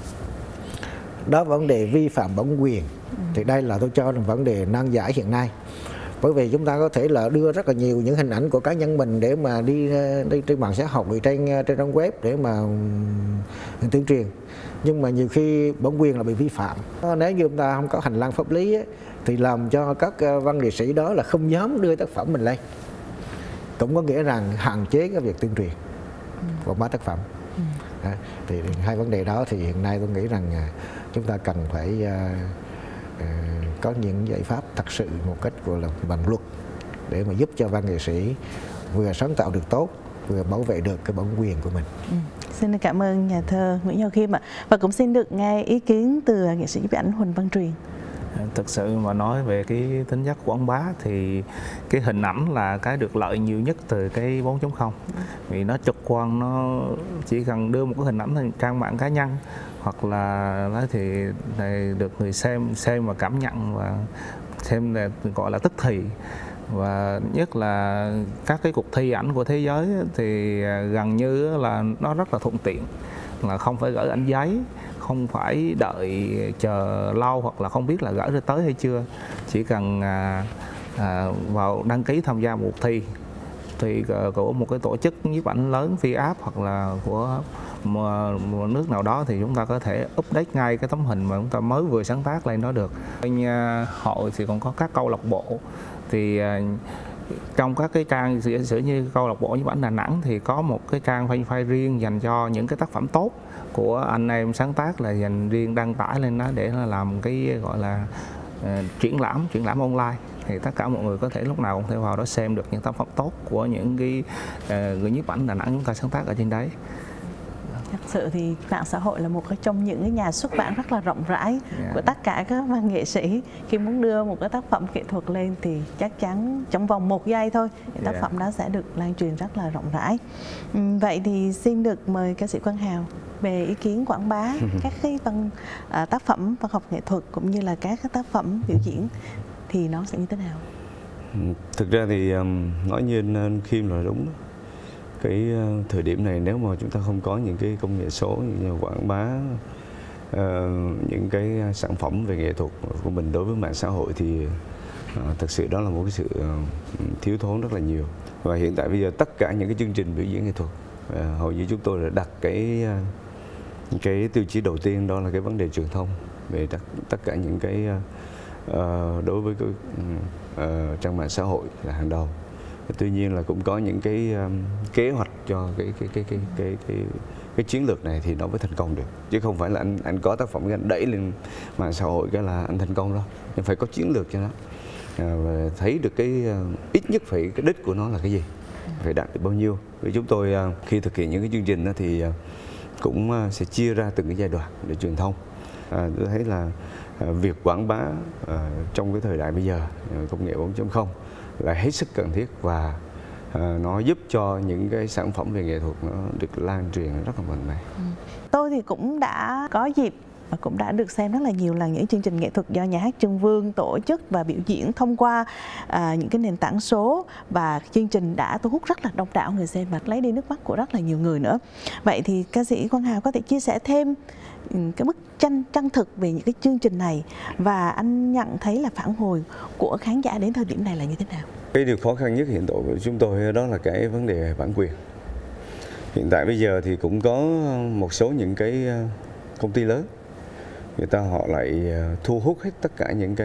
Speaker 2: đó vấn đề vi phạm bản quyền. Thì đây là tôi cho là vấn đề nan giải hiện nay. Bởi vì chúng ta có thể là đưa rất là nhiều những hình ảnh của cá nhân mình để mà đi trên mạng xã hội, trên trang web để mà tuyên truyền. Nhưng mà nhiều khi bản quyền là bị vi phạm. Nếu như chúng ta không có hành lang pháp lý ấy, thì làm cho các văn nghệ sĩ đó là không dám đưa tác phẩm mình lên. Cũng có nghĩa rằng hạn chế cái việc tuyên truyền quảng bá tác phẩm. Thì hai vấn đề đó thì hiện nay tôi nghĩ rằng chúng ta cần phải có những giải pháp thật sự một cách gọi là bằng luật để mà giúp cho văn nghệ sĩ vừa sáng tạo được tốt, vừa bảo vệ được cái bản quyền của mình.
Speaker 1: Xin cảm ơn nhà thơ Nguyễn Nho Khiêm ạ. Và cũng xin được nghe ý kiến từ nghệ sĩ nhiếp ảnh Huỳnh Văn Truyền.
Speaker 3: Thực sự mà nói về cái tính chất quảng bá thì cái hình ảnh là cái được lợi nhiều nhất từ cái 4.0. Vì nó trực quan, nó chỉ cần đưa một cái hình ảnh lên trang mạng cá nhân hoặc là nói thì được người xem và cảm nhận và xem là gọi là tức thì. Và nhất là các cái cuộc thi ảnh của thế giới thì gần như là nó rất là thuận tiện, là không phải gửi ảnh giấy, không phải đợi chờ lâu hoặc là không biết là gửi ra tới hay chưa. Chỉ cần vào đăng ký tham gia một thi của một cái tổ chức nhiếp ảnh lớn, phi áp hoặc là của một nước nào đó, thì chúng ta có thể update ngay cái tấm hình mà chúng ta mới vừa sáng tác lên đó được. Bên hội thì còn có các câu lạc bộ, thì trong các cái trang giả sử như câu lạc bộ nhiếp ảnh Đà Nẵng thì có một cái trang fanpage riêng dành cho những cái tác phẩm tốt của anh em sáng tác, là dành riêng đăng tải lên đó để làm cái gọi là triển lãm online. Thì tất cả mọi người có thể lúc nào cũng thể vào đó xem được những tác phẩm tốt của những cái người nhiếp ảnh Đà Nẵng chúng ta sáng tác ở trên đấy.
Speaker 1: Thật sự thì mạng xã hội là một trong những cái nhà xuất bản rất là rộng rãi của tất cả các văn nghệ sĩ. Khi muốn đưa một cái tác phẩm nghệ thuật lên thì chắc chắn trong vòng 1 giây thôi thì tác phẩm đó sẽ được lan truyền rất là rộng rãi. Vậy thì xin được mời ca sĩ Quang Hào về ý kiến quảng bá các cái tác phẩm văn học nghệ thuật cũng như là các tác phẩm biểu diễn thì nó sẽ như thế nào?
Speaker 4: Thực ra thì nói như anh Khiêm là đúng. Cái thời điểm này nếu mà chúng ta không có những cái công nghệ số như quảng bá những cái sản phẩm về nghệ thuật của mình đối với mạng xã hội thì thực sự đó là một cái sự thiếu thốn rất là nhiều. Và hiện tại bây giờ tất cả những cái chương trình biểu diễn nghệ thuật hầu như chúng tôi đã đặt cái tiêu chí đầu tiên, đó là cái vấn đề truyền thông về tất cả những cái đối với cái trang mạng xã hội là hàng đầu. Tuy nhiên là cũng có những cái kế hoạch cho cái chiến lược này thì nó mới thành công được, chứ không phải là anh có tác phẩm anh đẩy lên mạng xã hội cái là anh thành công đâu. Nhưng phải có chiến lược cho nó, và thấy được cái ít nhất phải cái đích của nó là cái gì, phải đạt được bao nhiêu. Vì chúng tôi khi thực hiện những cái chương trình đó thì cũng sẽ chia ra từng cái giai đoạn để truyền thông. Tôi thấy là việc quảng bá trong cái thời đại bây giờ công nghệ 4.0 là hết sức cần thiết, và nó giúp cho những cái sản phẩm về nghệ thuật nó được lan truyền rất là mạnh mẽ.
Speaker 1: Tôi thì cũng đã có dịp và cũng đã được xem rất là nhiều lần những chương trình nghệ thuật do Nhà hát Trưng Vương tổ chức và biểu diễn thông qua những cái nền tảng số, và chương trình đã thu hút rất là đông đảo người xem và lấy đi nước mắt của rất là nhiều người nữa. Vậy thì ca sĩ Quang Hào có thể chia sẻ thêm cái bức tranh chân thực về những cái chương trình này, và anh nhận thấy là phản hồi của khán giả đến thời điểm này là như thế nào? Cái
Speaker 4: điều khó khăn nhất hiện tại của chúng tôi đó là cái vấn đề bản quyền. Hiện tại bây giờ thì cũng có một số những cái công ty lớn, người ta họ lại thu hút hết tất cả những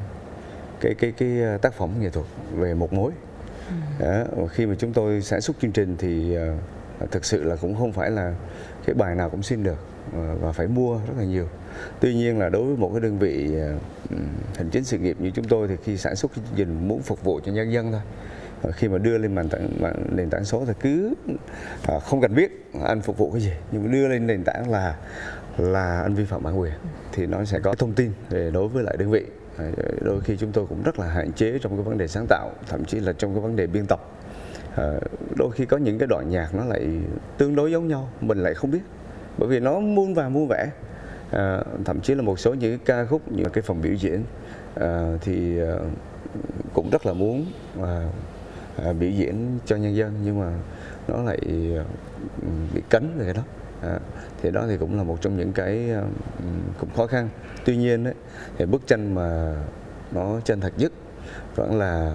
Speaker 4: cái tác phẩm nghệ thuật về một mối. Đó, khi mà chúng tôi sản xuất chương trình thì thực sự là cũng không phải là cái bài nào cũng xin được và phải mua rất là nhiều. Tuy nhiên là đối với một cái đơn vị hành chính sự nghiệp như chúng tôi thì khi sản xuất chương trình muốn phục vụ cho nhân dân thôi. Khi mà đưa lên nền tảng số thì cứ không cần biết anh phục vụ cái gì, nhưng mà đưa lên nền tảng là anh vi phạm bản quyền thì nó sẽ có thông tin về đối với lại đơn vị. Đôi khi chúng tôi cũng rất là hạn chế trong cái vấn đề sáng tạo, thậm chí là trong cái vấn đề biên tập. Đôi khi có những cái đoạn nhạc nó lại tương đối giống nhau, mình lại không biết, bởi vì nó muôn vàn muôn vẻ. Thậm chí là một số những cái ca khúc, những cái phần biểu diễn thì cũng rất là muốn biểu diễn cho nhân dân, nhưng mà nó lại bị cấn về cái đó. Thì đó thì cũng là một trong những cái cũng khó khăn. Tuy nhiên ấy, thì bức tranh mà nó chân thật nhất vẫn là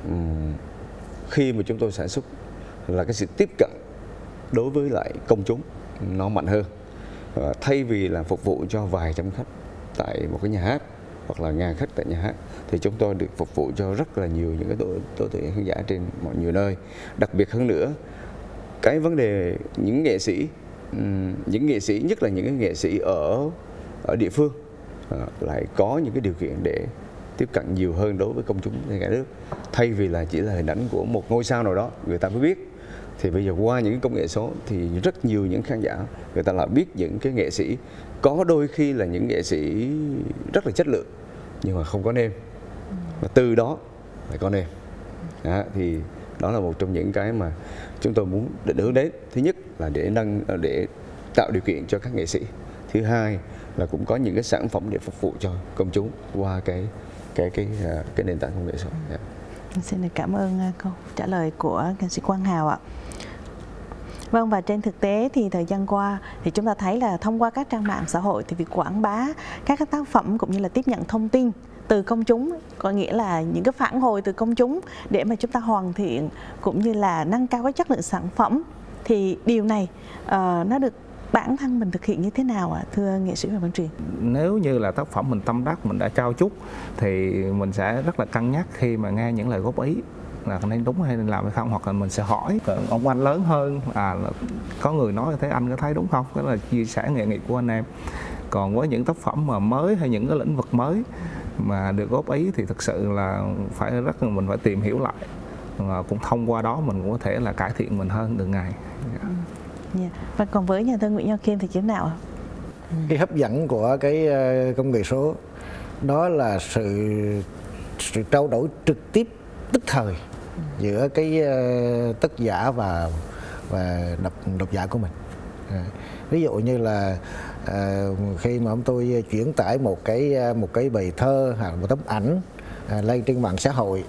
Speaker 4: khi mà chúng tôi sản xuất là cái sự tiếp cận đối với lại công chúng nó mạnh hơn. Thay vì là phục vụ cho vài trăm khách tại một cái nhà hát hoặc là ngàn khách tại nhà hát, thì chúng tôi được phục vụ cho rất là nhiều những cái đối tượng khán giả trên mọi nhiều nơi. Đặc biệt hơn nữa, cái vấn đề những nghệ sĩ nhất là những cái nghệ sĩ ở địa phương lại có những cái điều kiện để tiếp cận nhiều hơn đối với công chúng trên cả nước. Thay vì là chỉ là hình ảnh của một ngôi sao nào đó người ta mới biết, thì bây giờ qua những công nghệ số thì rất nhiều những khán giả người ta là biết những cái nghệ sĩ, có đôi khi là những nghệ sĩ rất là chất lượng nhưng mà không có name, và từ đó phải có name. Thì đó là một trong những cái mà chúng tôi muốn định hướng đến. Thứ nhất là để tạo điều kiện cho các nghệ sĩ. Thứ hai là cũng có những cái sản phẩm để phục vụ cho công chúng qua cái nền tảng công nghệ số.
Speaker 1: Xin được cảm ơn câu trả lời của nghệ sĩ Quang Hào ạ. Vâng, và trên thực tế thì thời gian qua thì chúng ta thấy là thông qua các trang mạng xã hội thì việc quảng bá các tác phẩm cũng như là tiếp nhận thông tin từ công chúng, có nghĩa là những cái phản hồi từ công chúng để mà chúng ta hoàn thiện cũng như là nâng cao cái chất lượng sản phẩm, thì điều này nó được bản thân mình thực hiện như thế nào ạ, thưa nghệ sĩ Hoàng Văn Truyền?
Speaker 3: Nếu như là tác phẩm mình tâm đắc, mình đã trao chúc thì mình sẽ rất là cân nhắc khi mà nghe những lời góp ý là nên đúng hay nên làm hay không, hoặc là mình sẽ hỏi ông anh lớn hơn có người nói thế anh có thấy đúng không, đó là chia sẻ nghệ nghị của anh em. Còn với những tác phẩm mà mới hay những cái lĩnh vực mới mà được góp ý thì thực sự là mình phải tìm hiểu lại, cũng thông qua đó mình cũng có thể là cải thiện mình hơn từng ngày.
Speaker 1: Và còn với nhà thơ Nguyễn Nho Kim thì như thế nào ạ?
Speaker 2: Cái hấp dẫn của cái công nghệ số đó là sự trao đổi trực tiếp tức thời giữa cái tác giả và độc giả của mình. Ví dụ như là khi mà tôi chuyển tải một cái bài thơ hoặc một tấm ảnh lên trên mạng xã hội,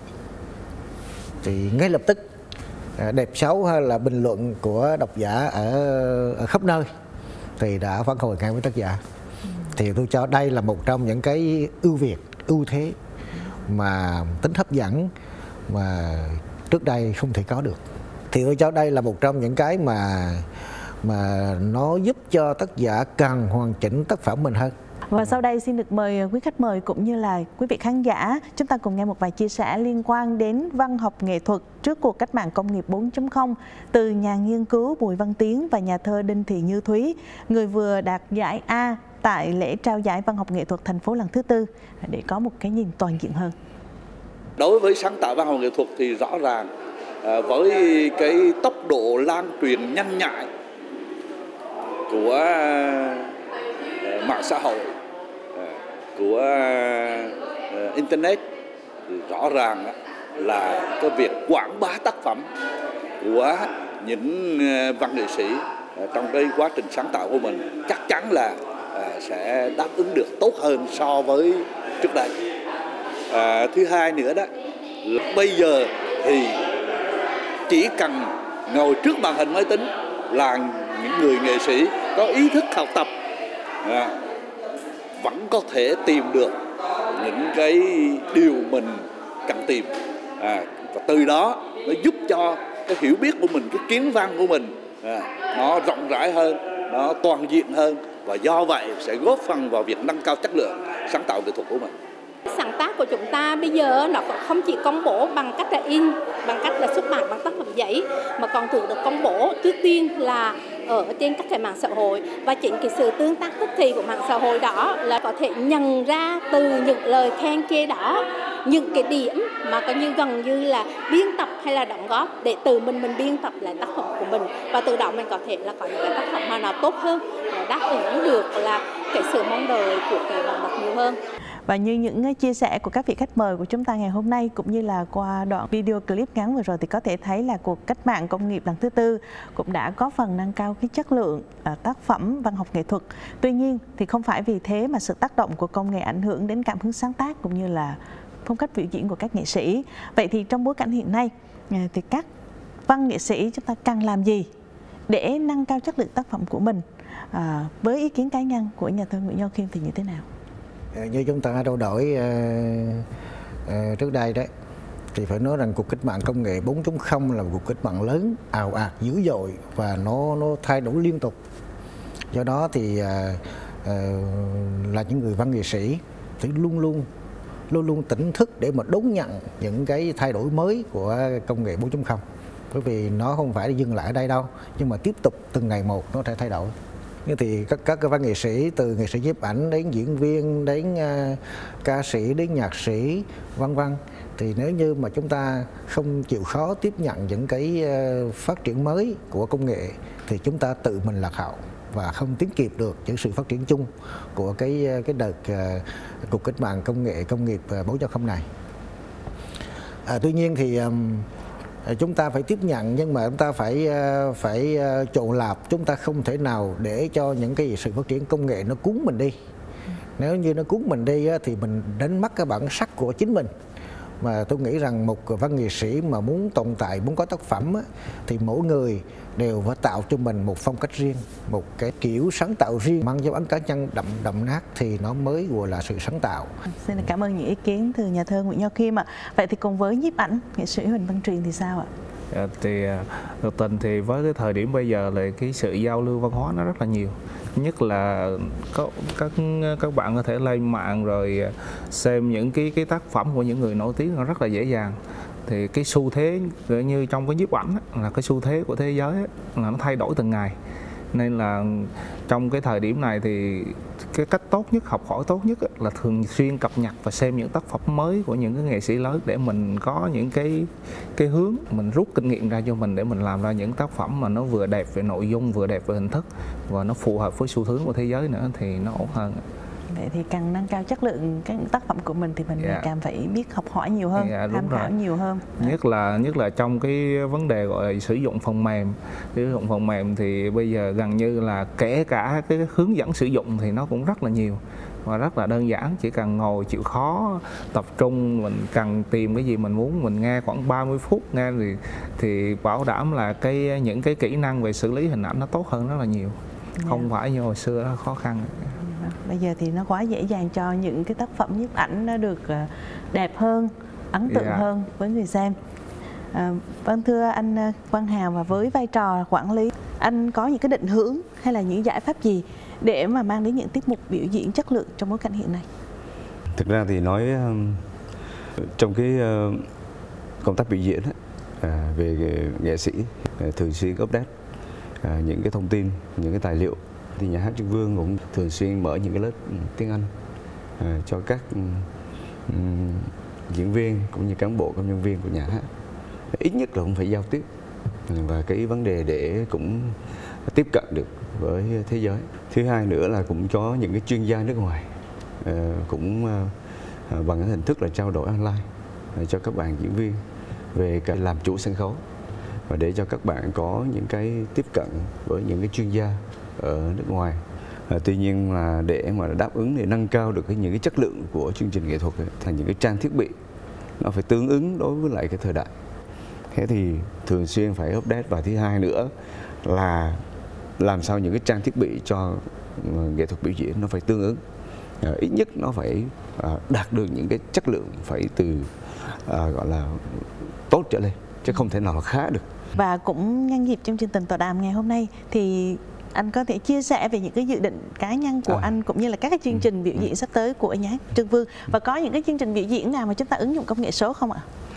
Speaker 2: thì ngay lập tức đẹp xấu hay là bình luận của độc giả ở khắp nơi thì đã phản hồi ngay với tác giả. Thì tôi cho đây là một trong những cái ưu thế mà tính hấp dẫn mà trước đây không thể có được. Thì tôi cho đây là một trong những cái mà nó giúp cho tác giả càng hoàn chỉnh tác phẩm mình hơn.
Speaker 1: Và sau đây xin được mời quý khách mời cũng như là quý vị khán giả, chúng ta cùng nghe một vài chia sẻ liên quan đến văn học nghệ thuật trước cuộc cách mạng công nghiệp 4.0 từ nhà nghiên cứu Bùi Văn Tiến và nhà thơ Đinh Thị Như Thúy, người vừa đạt giải A tại lễ trao giải văn học nghệ thuật thành phố lần thứ 4, để có một cái nhìn toàn diện hơn.
Speaker 6: Đối với sáng tạo văn học nghệ thuật thì rõ ràng với cái tốc độ lan truyền nhanh nhạy của mạng xã hội, của Internet, thì rõ ràng là cái việc quảng bá tác phẩm của những văn nghệ sĩ trong cái quá trình sáng tạo của mình chắc chắn là sẽ đáp ứng được tốt hơn so với trước đây. Thứ hai nữa đó, bây giờ thì chỉ cần ngồi trước màn hình máy tính là những người nghệ sĩ có ý thức học tập vẫn có thể tìm được những cái điều mình cần tìm, và từ đó nó giúp cho cái hiểu biết của mình, cái kiến văn của mình nó rộng rãi hơn, nó toàn diện hơn, và do vậy sẽ góp phần vào việc nâng cao chất lượng sáng tạo nghệ thuật của mình.
Speaker 8: Sáng tác của chúng ta bây giờ nó không chỉ công bố bằng cách là in, bằng cách là xuất bản bằng tác phẩm giấy, mà còn thường được công bố trước tiên là ở trên các cái mạng xã hội, và chính cái sự tương tác tức thì của mạng xã hội đó là có thể nhận ra từ những lời khen chê đó những cái điểm mà coi như gần như là biên tập hay là đóng góp để từ mình biên tập lại tác phẩm của mình, và từ đó mình có thể là có những cái tác phẩm mà nó tốt hơn, nó đáp ứng được là cái sự mong đợi của cái bạn đọc nhiều hơn.
Speaker 1: Và như những chia sẻ của các vị khách mời của chúng ta ngày hôm nay, cũng như là qua đoạn video clip ngắn vừa rồi, thì có thể thấy là cuộc cách mạng công nghiệp lần thứ tư cũng đã có phần nâng cao cái chất lượng tác phẩm văn học nghệ thuật. Tuy nhiên thì không phải vì thế mà sự tác động của công nghệ ảnh hưởng đến cảm hứng sáng tác cũng như là phong cách biểu diễn của các nghệ sĩ. Vậy thì trong bối cảnh hiện nay thì các văn nghệ sĩ chúng ta cần làm gì để nâng cao chất lượng tác phẩm của mình? Với ý kiến cá nhân của nhà thơ Nguyễn Nho Khiêm thì như thế nào?
Speaker 2: Như chúng ta trao đổi trước đây đấy, thì phải nói rằng cuộc cách mạng công nghệ 4.0 là một cuộc cách mạng lớn, ào ạt, dữ dội và nó thay đổi liên tục. Do đó thì là những người văn nghệ sĩ thì luôn luôn tỉnh thức để mà đón nhận những cái thay đổi mới của công nghệ 4.0. Bởi vì nó không phải dừng lại ở đây đâu, nhưng mà tiếp tục từng ngày một nó sẽ thay đổi. Như thì các văn nghệ sĩ, từ nghệ sĩ nhiếp ảnh đến diễn viên, đến ca sĩ, đến nhạc sĩ, vân vân, thì nếu như mà chúng ta không chịu khó tiếp nhận những cái phát triển mới của công nghệ thì chúng ta tự mình lạc hậu và không tiến kịp được những sự phát triển chung của cái đợt cuộc cách mạng công nghiệp 4.0 này. Tuy nhiên thì chúng ta phải tiếp nhận, nhưng mà chúng ta phải chọn lọc. Chúng ta không thể nào để cho những cái sự phát triển công nghệ nó cuốn mình đi. Nếu như nó cuốn mình đi thì mình đánh mất cái bản sắc của chính mình. Mà tôi nghĩ rằng một văn nghệ sĩ mà muốn tồn tại, muốn có tác phẩm thì mỗi người đều phải tạo cho mình một phong cách riêng, một cái kiểu sáng tạo riêng, mang dấu ấn cá nhân đậm nát thì nó mới gọi là sự sáng tạo.
Speaker 1: Xin cảm ơn những ý kiến từ nhà thơ Nguyễn Nho Khiêm ạ. Vậy thì cùng với nhiếp ảnh, nghệ sĩ Huỳnh Văn Truyền thì sao ạ?
Speaker 3: Thì thực tình thì với cái thời điểm bây giờ là cái sự giao lưu văn hóa nó rất là nhiều, nhất là các bạn có thể lên mạng rồi xem những cái tác phẩm của những người nổi tiếng nó rất là dễ dàng. Thì cái xu thế như trong cái nhiếp ảnh là cái xu thế của thế giới là nó thay đổi từng ngày, nên là trong cái thời điểm này thì cái cách tốt nhất, học hỏi tốt nhất là thường xuyên cập nhật và xem những tác phẩm mới của những cái nghệ sĩ lớn để mình có những cái hướng mình rút kinh nghiệm ra cho mình, để mình làm ra những tác phẩm mà nó vừa đẹp về nội dung, vừa đẹp về hình thức và nó phù hợp với xu hướng của thế giới nữa thì nó ổn hơn.
Speaker 1: Vậy thì càng nâng cao chất lượng các tác phẩm của mình thì mình càng phải biết học hỏi nhiều hơn, tham khảo nhiều hơn.
Speaker 3: Nhất là trong cái vấn đề gọi là sử dụng phần mềm. Sử dụng phần mềm thì bây giờ gần như là kể cả cái hướng dẫn sử dụng thì nó cũng rất là nhiều và rất là đơn giản, chỉ cần ngồi chịu khó tập trung, mình cần tìm cái gì mình muốn, mình nghe khoảng 30 phút nghe thì bảo đảm là những cái kỹ năng về xử lý hình ảnh nó tốt hơn rất là nhiều. Không phải như hồi xưa nó khó khăn.
Speaker 1: Bây giờ thì nó quá dễ dàng cho những cái tác phẩm nhiếp ảnh nó được đẹp hơn, ấn tượng hơn với người xem. Vâng, thưa anh Quang Hào, và với vai trò quản lý, anh có những cái định hướng hay là những giải pháp gì để mà mang đến những tiết mục biểu diễn chất lượng trong bối cảnh hiện nay?
Speaker 4: Thực ra thì nói trong cái công tác biểu diễn về nghệ sĩ thường xuyên update những cái thông tin, những cái tài liệu, thì nhà hát Trưng Vương cũng thường xuyên mở những cái lớp tiếng Anh cho các diễn viên cũng như cán bộ, công nhân viên của nhà hát. Ít nhất là cũng phải giao tiếp, và cái vấn đề để cũng tiếp cận được với thế giới. Thứ hai nữa là cũng có những cái chuyên gia nước ngoài cũng bằng cái hình thức là trao đổi online cho các bạn diễn viên về cái làm chủ sân khấu, và để cho các bạn có những cái tiếp cận với những cái chuyên gia ở nước ngoài. Tuy nhiên là để mà đáp ứng, để nâng cao được những cái chất lượng của chương trình nghệ thuật thành những cái trang thiết bị nó phải tương ứng đối với lại cái thời đại. Thế thì thường xuyên phải update. Và thứ hai nữa là làm sao những cái trang thiết bị cho nghệ thuật biểu diễn nó phải tương ứng, ít nhất nó phải đạt được những cái chất lượng phải từ gọi là tốt trở lên, chứ không thể nào là khá được.
Speaker 1: Và cũng nhân dịp trong chương trình tọa đàm ngày hôm nay thì anh có thể chia sẻ về những cái dự định cá nhân của anh cũng như là các cái chương trình biểu diễn sắp tới của nhà hát Trưng Vương, và có những cái chương trình biểu diễn nào mà chúng ta ứng dụng công nghệ số không ạ?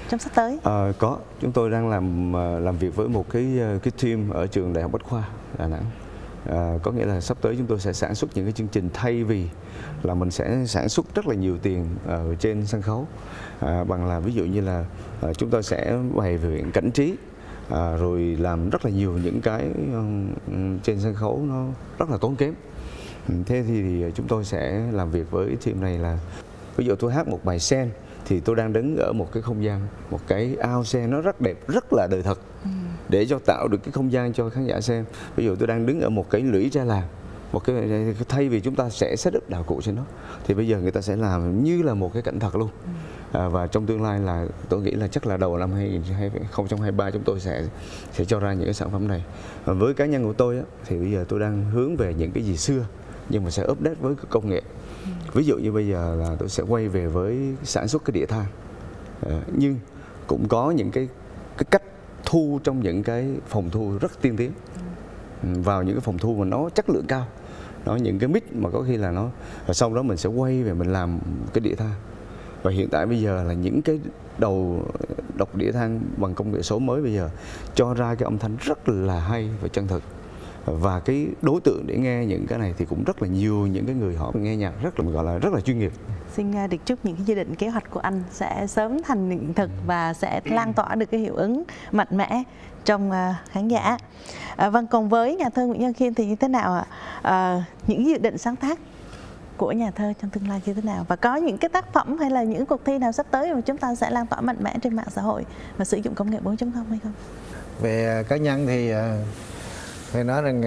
Speaker 1: trong sắp tới?
Speaker 4: Có, chúng tôi đang làm việc với một cái team ở trường Đại học Bách khoa Đà Nẵng. Có nghĩa là sắp tới chúng tôi sẽ sản xuất những cái chương trình thay vì là mình sẽ sản xuất rất là nhiều tiền ở trên sân khấu, bằng là ví dụ như là chúng tôi sẽ bày viện cảnh trí, rồi làm rất là nhiều những cái trên sân khấu nó rất là tốn kém. Thế thì chúng tôi sẽ làm việc với team này là ví dụ tôi hát một bài sen thì tôi đang đứng ở một cái không gian, một cái ao sen nó rất đẹp, rất là đời thật, để cho tạo được cái không gian cho khán giả xem. Ví dụ tôi đang đứng ở một cái lũy tre làng, một cái thay vì chúng ta sẽ set up đạo cụ trên nó thì bây giờ người ta sẽ làm như là một cái cảnh thật luôn. Và trong tương lai là tôi nghĩ là chắc là đầu năm 2023 chúng tôi sẽ cho ra những cái sản phẩm này. Với cá nhân của tôi thì bây giờ tôi đang hướng về những cái gì xưa nhưng mà sẽ update với cái công nghệ. Ví dụ như bây giờ là tôi sẽ quay về với sản xuất cái đĩa than, nhưng cũng có những cái cách thu trong những cái phòng thu rất tiên tiến, vào những cái phòng thu mà nó chất lượng cao, nó những cái mic mà có khi là nó, sau đó mình sẽ quay về mình làm cái đĩa than. Và hiện tại bây giờ là những cái đầu đọc đĩa than bằng công nghệ số mới bây giờ cho ra cái âm thanh rất là hay và chân thực. Và cái đối tượng để nghe những cái này thì cũng rất là nhiều những cái người họ nghe nhạc rất là gọi là rất là chuyên nghiệp.
Speaker 1: Xin được chúc những cái dự định kế hoạch của anh sẽ sớm thành hiện thực và sẽ lan tỏa được cái hiệu ứng mạnh mẽ trong khán giả. Vâng, còn với nhà thơ Nguyễn Nhân Khiêm thì như thế nào ạ? Những dự định sáng tác của nhà thơ trong tương lai như thế nào? Và có những cái tác phẩm hay là những cuộc thi nào sắp tới mà chúng ta sẽ lan tỏa mạnh mẽ trên mạng xã hội và sử dụng công nghệ 4.0 hay không?
Speaker 2: Về cá nhân thì phải nói rằng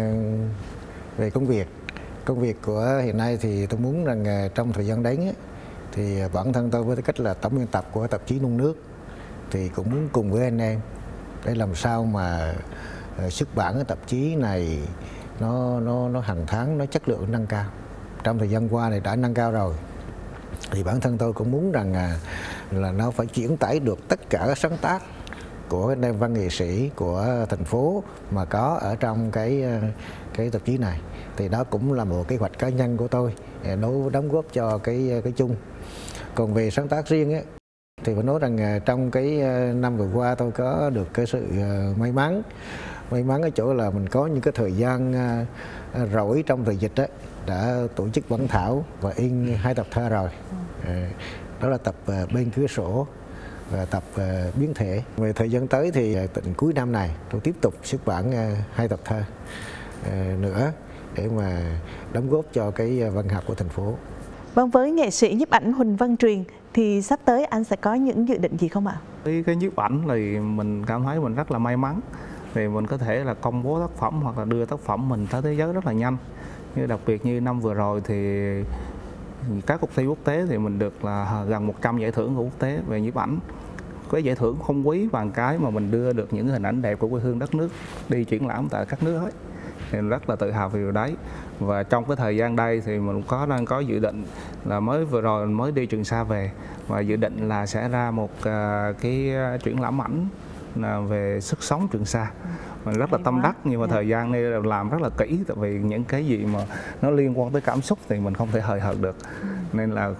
Speaker 2: về công việc của hiện nay thì tôi muốn rằng trong thời gian đến thì bản thân tôi với tư cách là tổng biên tập của tạp chí Nung Nước thì cũng muốn cùng với anh em để làm sao mà xuất bản cái tạp chí này nó hàng tháng nó chất lượng nâng cao. Trong thời gian qua này đã nâng cao rồi thì bản thân tôi cũng muốn rằng là nó phải chuyển tải được tất cả các sáng tác của anh em văn nghệ sĩ của thành phố mà có ở trong cái tạp chí này. Thì đó cũng là một kế hoạch cá nhân của tôi, nó đóng góp cho cái chung. Còn về sáng tác riêng ấy, thì phải nói rằng trong cái năm vừa qua tôi có được cái sự may mắn ở chỗ là mình có những cái thời gian rỗi trong thời dịch ấy, đã tổ chức bản thảo và in 2 tập thơ rồi. Đó là tập Bên Cửa Sổ và tập Biến Thể. Về thời gian tới thì tận cuối năm này tôi tiếp tục xuất bản 2 tập thơ nữa để mà đóng góp cho cái văn học của thành phố.
Speaker 1: Vâng, với nghệ sĩ nhiếp ảnh Huỳnh Văn Truyền thì sắp tới anh sẽ có những dự định gì không ạ?
Speaker 3: Cái nhiếp ảnh thì mình cảm thấy mình rất là may mắn vì mình có thể là công bố tác phẩm hoặc là đưa tác phẩm mình tới thế giới rất là nhanh. Như đặc biệt như năm vừa rồi thì các cuộc thi quốc tế thì mình được là gần 100 giải thưởng của quốc tế về nhiếp ảnh. Cái giải thưởng không quý bằng cái mà mình đưa được những hình ảnh đẹp của quê hương đất nước đi triển lãm tại các nước ấy. Thì mình rất là tự hào về điều đấy. Và trong cái thời gian đây thì mình đang có dự định là vừa rồi mình mới đi Trường Sa về và dự định là sẽ ra một cái triển lãm ảnh về sức sống Trường Sa. Mình rất là tâm đắc nhưng mà thời gian này làm rất là kỹ, tại vì những cái gì mà nó liên quan tới cảm xúc thì mình không thể hời hợt được, nên là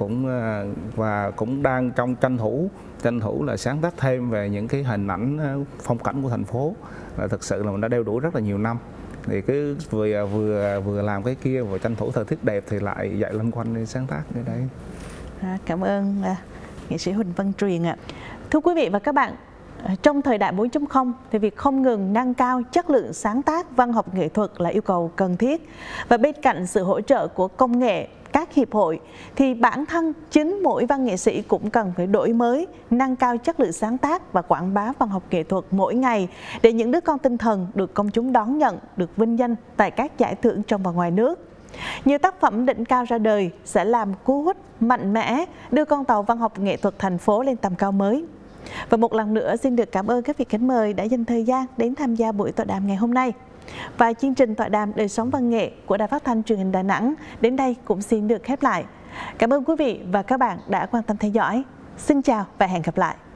Speaker 3: cũng đang trong tranh thủ là sáng tác thêm về những cái hình ảnh phong cảnh của thành phố. Là thực sự là mình đã đeo đuổi rất là nhiều năm, thì cứ vừa làm cái kia vừa tranh thủ thời tiết đẹp thì lại dạy loanh quanh đi sáng tác cái đấy.
Speaker 1: Cảm ơn nghệ sĩ Huỳnh Văn Truyền ạ. Thưa quý vị và các bạn, trong thời đại 4.0 thì việc không ngừng nâng cao chất lượng sáng tác văn học nghệ thuật là yêu cầu cần thiết. Và bên cạnh sự hỗ trợ của công nghệ, các hiệp hội thì bản thân chính mỗi văn nghệ sĩ cũng cần phải đổi mới, nâng cao chất lượng sáng tác và quảng bá văn học nghệ thuật mỗi ngày để những đứa con tinh thần được công chúng đón nhận, được vinh danh tại các giải thưởng trong và ngoài nước. Nhiều tác phẩm đỉnh cao ra đời sẽ làm cú hích mạnh mẽ đưa con tàu văn học nghệ thuật thành phố lên tầm cao mới. Và một lần nữa xin được cảm ơn các vị khách mời đã dành thời gian đến tham gia buổi tọa đàm ngày hôm nay. Và chương trình tọa đàm đời sống văn nghệ của Đài Phát thanh Truyền hình Đà Nẵng đến đây cũng xin được khép lại. Cảm ơn quý vị và các bạn đã quan tâm theo dõi. Xin chào và hẹn gặp lại.